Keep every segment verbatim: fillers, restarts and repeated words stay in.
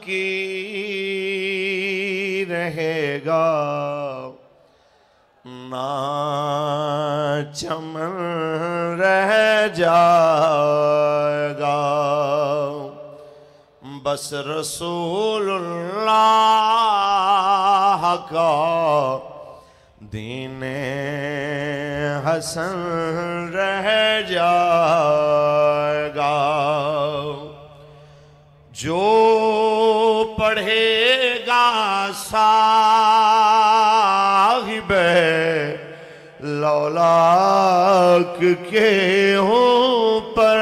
बाकी रहेगा ना चमन रह जाएगा। बस रसूलुल्लाह का दीने हसन रह जाएगा। जो पढ़ेगा साहिबे लौलाक के ऊपर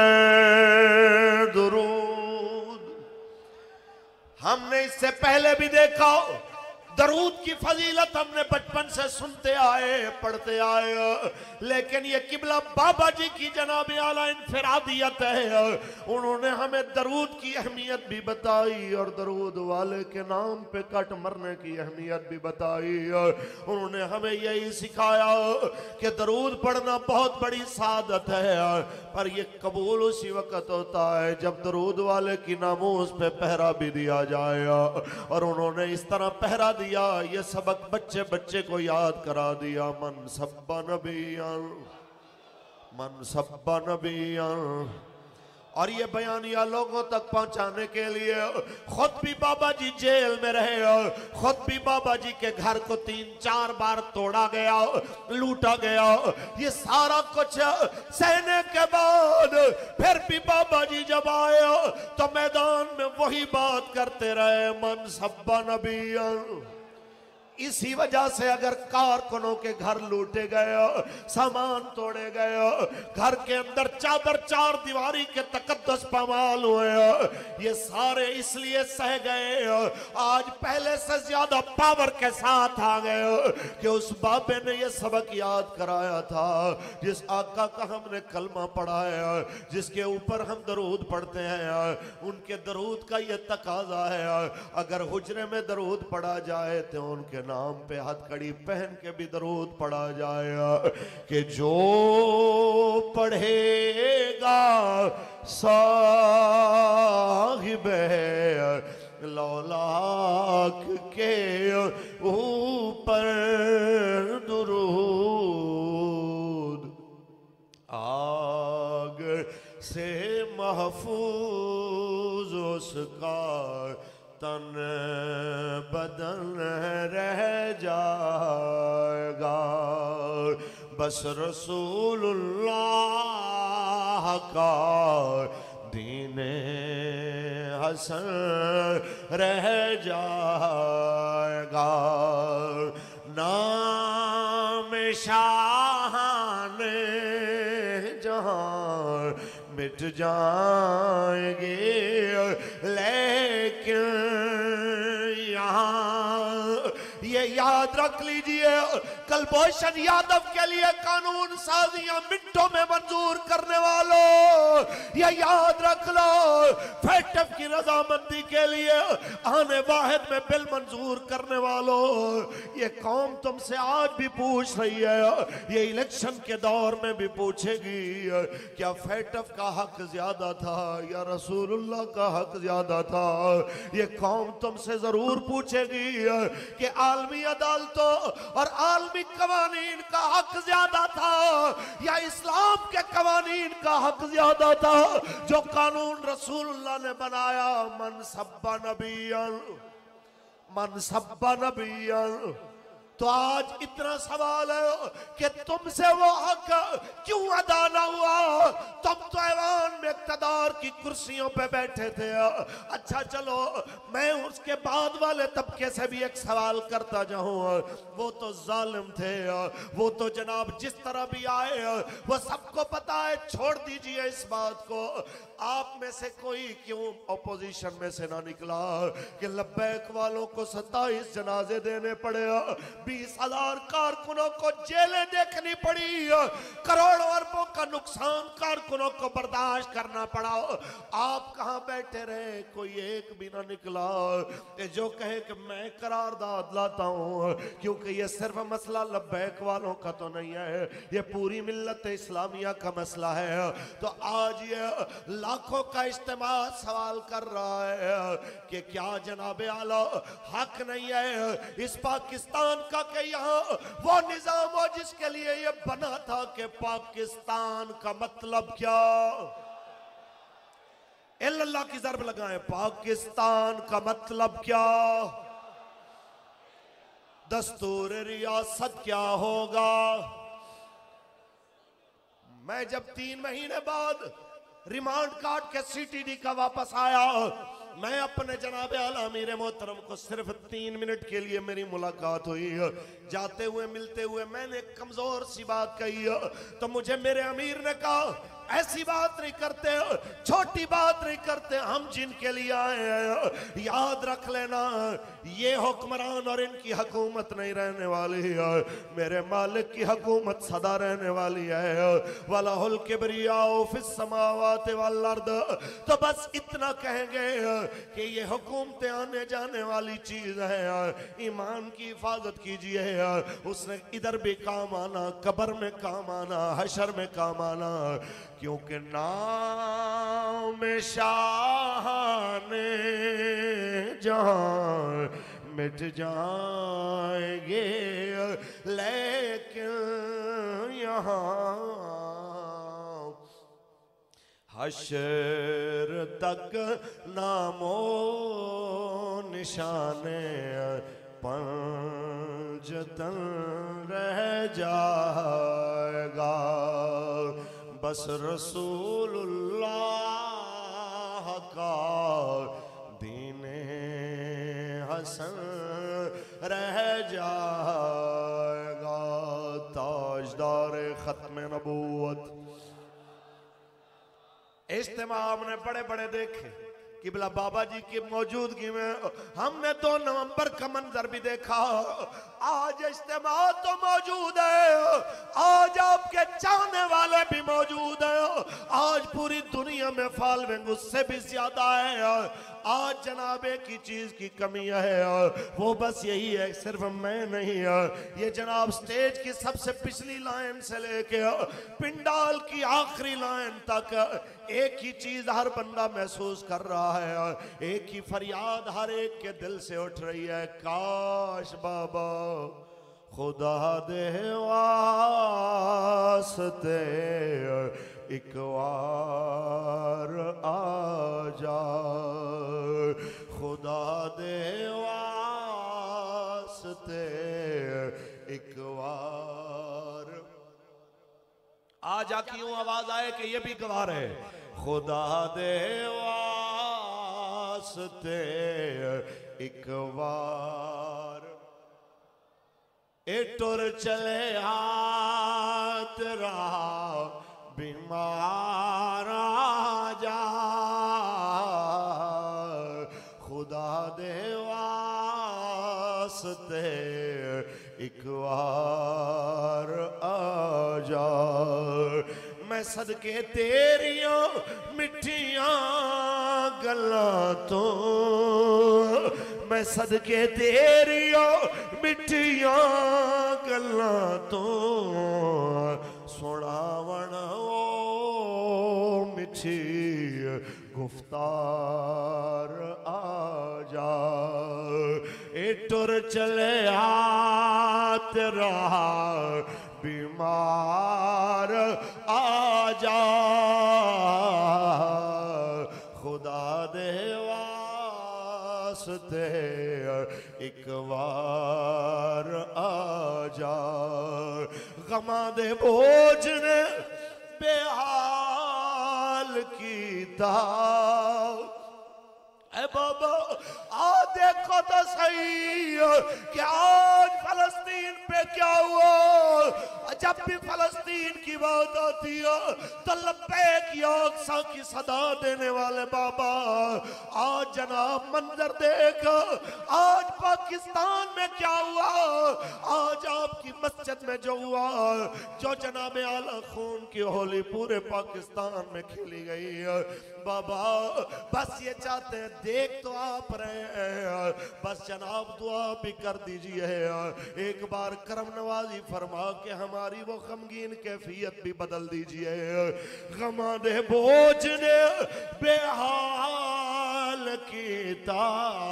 दुरूद। हमने इससे पहले भी देखा दरूद की फजीलत हमने बचपन से सुनते आए पढ़ते आए, लेकिन ये किबला बाबा जी की जनाब आला इनफरादियत है। उन्होंने हमें दरूद की अहमियत भी बताई और दरूद वाले के नाम पे कट मरने की अहमियत भी बताई। उन्होंने हमें यही सिखाया कि दरूद पढ़ना बहुत बड़ी सादत है, पर ये कबूल उसी वक्त होता है जब दरूद वाले की नामूस पे पहरा भी दिया जाए। और उन्होंने इस तरह पहरा दिया, ये सबक बच्चे बच्चे को याद करा दिया। मन सब्बा नबियन मन सब्बा नबियन। और ये बयानिया लोगों तक पहुंचाने के लिए खुद भी बाबा जी जेल में रहे, खुद भी बाबा जी के घर को तीन चार बार तोड़ा गया, लूटा गया। ये सारा कुछ सहने के बाद फिर भी बाबा जी जब आए तो मैदान में वही बात करते रहे, मन सब्बा नबियन। इसी वजह से अगर कारकुनों के घर लूटे गए, सामान तोड़े गए, घर के अंदर चादर चार दीवारी के तकद्दस पामाल हुए, ये सारे इसलिए सह गए। आज पहले से ज्यादा पावर के साथ आ गए कि उस बाबे ने ये सबक याद कराया था, जिस आका का हमने कलमा पढ़ा है, जिसके ऊपर हम दरूद पढ़ते हैं, उनके दरूद का ये तकाजा है। अगर हुजरे में दरूद पढ़ा जाए तो उनके नाम पे हथकड़ी पहन के भी दरूद पढ़ा जाए कि जो पढ़ेगा साहिबे लौलाक के ऊपर दुरूद, आग से महफूज उसका तन बदन रह जाएगा। बस रसूलुल्लाह का दीने हसन रह जाएगा। नाम शाहाने जहां मिट जाएंगे, लेकिन यहाँ ये याद रख लीजिए, कुलभूषण यादव के लिए कानून साजियां मिनटों में मंजूर करने वालों, ये याद रख लो, फैटफ की रजामंदी के लिए आने वाहिद में बिल मंजूर करने वालों, ये कौम तुमसे आज भी पूछ रही है, ये इलेक्शन के दौर में भी पूछेगी, क्या फैटफ का हक ज्यादा था या रसूलुल्लाह का हक ज्यादा था। ये कौम तुमसे जरूर पूछेगी कि आलमी अदालतों और आलमी कवानीन का हक ज्यादा था या इस्लाम के कवानीन का हक ज्यादा था जो कानून रसूलुल्लाह ने बनाया। मन सब्बा नबियन मन सब्बा नबियन। तो आज इतना सवाल है कि तुमसे वो हक क्यों अदा ना हुआ। तुम तो ऐवान में इक़्तिदार की कुर्सियों पे बैठे थे। अच्छा चलो मैं उसके बाद वाले तबके से भी एक सवाल करता जाऊं, वो तो जालिम थे, वो तो जनाब जिस तरह भी आए वो सबको पता है। छोड़ दीजिए इस बात को, आप में से कोई क्यों अपोजिशन में से ना निकला कि लब्बैक वालों को सत्ताईस जनाजे देने पड़े, बीस हजार कारकुनों को जेलें देखनी पड़ी, करोड़ों अरबों का नुकसान कारकुनों को बर्दाश्त करना पड़ा। आप कहां बैठे रहे, कोई एक भी ना निकला जो कहे कि मैं करारदाद लाता हूं, क्योंकि ये सिर्फ मसला लब्बैक वालों का तो नहीं है, ये पूरी मिल्लत इस्लामिया का मसला है। तो आज ये लाखों का इज्तिमा सवाल कर रहा है कि क्या जनाब आला हक नहीं है इस पाकिस्तान का कि यहाँ वो निजाम हो जिसके लिए ये बना था कि पाकिस्तान का मतलब क्या, अल्लाह की ज़रब लगाएं, पाकिस्तान का मतलब क्या, दस्तूर रियासत क्या होगा। मैं जब तीन महीने बाद रिमांड काट के सीटीडी का वापस आया, मैं अपने जनाब आला अमीर मोहतरम को सिर्फ तीन मिनट के लिए मेरी मुलाकात हुई। जाते हुए मिलते हुए मैंने कमजोर सी बात कही तो मुझे मेरे अमीर ने कहा ऐसी बात नहीं करते, छोटी बात नहीं करते, हम जिनके लिए आए हैं याद रख लेना ये हुक्मरान और इनकी हुकूमत नहीं रहने वाली है, मेरे मालिक की हुकूमत सदा रहने वाली है। वलहुल किब्रियाउ फिस समावाति वल अर्द। तो बस इतना कहेंगे कि ये हुकूमतें आने जाने वाली चीज है, ईमान की हिफाजत कीजिए, उसने इधर भी काम आना, कब्र में काम आना, हशर में काम आना, क्योंकि नाम शाहाने जहां मिट जाएंगे लेकिन यहाँ हशर तक नामो निशाने पंजतन रह जाएगा, बस रसूलुल्लाह का दीने हसन रह जाएगा। ताजदार खत्म नबूवत इज्तिमा हमने बड़े बड़े देखे, किबला बाबा जी की मौजूदगी में हमने दो नवंबर का मंजर भी देखा। आज इज्तिमा तो मौजूद है, आज आपके चाहने वाले भी मौजूद हैं, आज पूरी दुनिया में फॉलोइंग उससे भी ज्यादा है। आज जनाबे की चीज की कमी है, वो बस यही है, सिर्फ मैं नहीं है, ये जनाब स्टेज की सबसे पिछली लाइन से लेके पिंडाल की आखिरी लाइन तक एक ही चीज हर बंदा महसूस कर रहा है, एक ही फरियाद हर एक के दिल से उठ रही है, काश बाबा खुदा दे वास्ते एक वार आ जा, खुदा दे वास्ते एक वार आ जा, क्यों आवाज आए कि ये भी गवार है, खुदा दे वास्ते एक वार ए टुर चले हाथ रहा बीमार जा, खुदा दे वास्ते एक बार आ जा, मैं सदके तेरियां मिठियां गल्लां तो, मैं सदके तेरियां मिठियां गल्लां तो सुनावण ओ मिठी गुफ्तार आ जा, ए टुर चले हाथ रहा बीमार आ जा, खुदा दे वास्ते एक बार आ जा, गमा दे बोझ ने बेहाल कीता, ए बाबा आ देखो तो सही कि आज फलस्तीन पे क्या हुआ, जब भी फलस्तीन की बात आती है तो लब्बैक या अक्सा की सदा देने वाले बाबा, आज जनाब मंजर देख, आज पाकिस्तान में क्या हुआ, आज आपकी मस्जिद में जो हुआ, जो जनाब आला खून की होली पूरे पाकिस्तान में खेली गई है बाबा, बस ये चाहते हैं, देख तो आप रहे हैं, बस जनाब दुआ भी कर दीजिए, एक बार करम नवाजी फरमा के हमारी वो गमगीन कैफियत भी बदल दीजिए। गमा दे बोझ ने बेहाल कीता,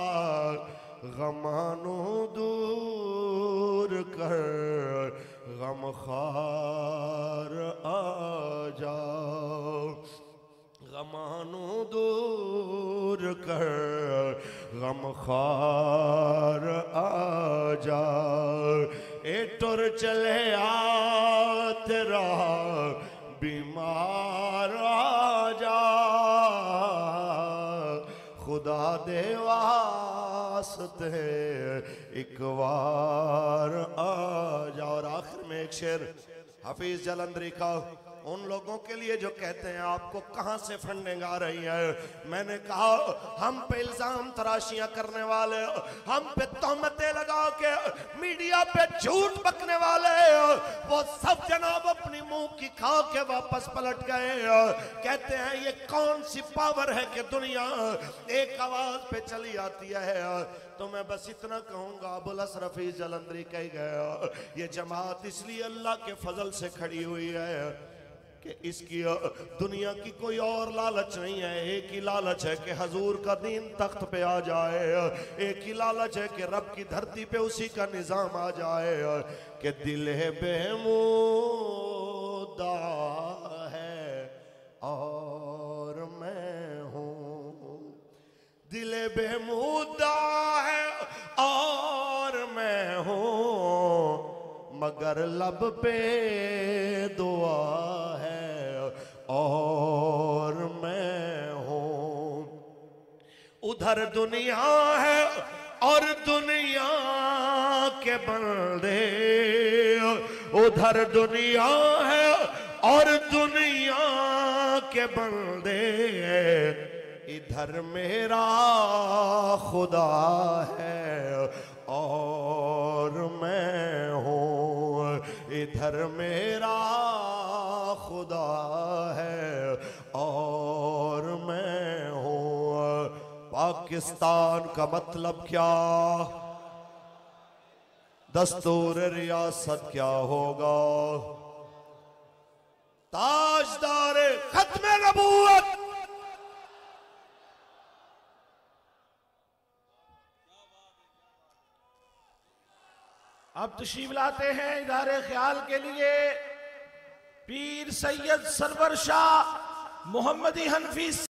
गमानो दूर कर गम खार आ जाओ, गमानो दूर कर गम खार आ जाओ, ए टुर चले आ तेरा बीमार आ जा, खुदा दे वास्ते एक बार आ जा। और आखिर में एक शेर हफीज जलंधरी का उन लोगों के लिए जो कहते हैं आपको कहां से फंडिंग आ रही है। मैंने कहा हम पे इल्जाम तराशियां करने वाले, हम पे तहमतें लगा के मीडिया पे झूठ बकने वाले, वो सब जनाब अपनी मुंह की खा के वापस पलट गए। कहते हैं ये कौन सी पावर है कि दुनिया एक आवाज पे चली आती है। तो मैं बस इतना कहूंगा, अबुल असर हफीज जलंधरी कह गया, ये जमात इसलिए अल्लाह के फजल से खड़ी हुई है कि इसकी दुनिया की कोई और लालच नहीं है। एक ही लालच है कि हजूर का दीन तख्त पे आ जाए, एक ही लालच है कि रब की धरती पे उसी का निजाम आ जाए। कि दिल है बेमुदा है और मैं हूँ, दिल बेमुदा है और मैं हूँ, मगर लब पे दुआ है और मैं हूँ। उधर दुनिया है और दुनिया के बंदे, उधर दुनिया है और दुनिया के बंदे, इधर मेरा खुदा है और मैं हूँ, इधर मेरा खुदा है और मैं हूँ। पाकिस्तान का मतलब क्या, दस्तूर रियासत क्या होगा, ताजदार खत्म नबूवत। अब तशरीफ लाते हैं इदारे ख्याल के लिए पीर सैयद सरवर शाह मोहम्मदी हनफी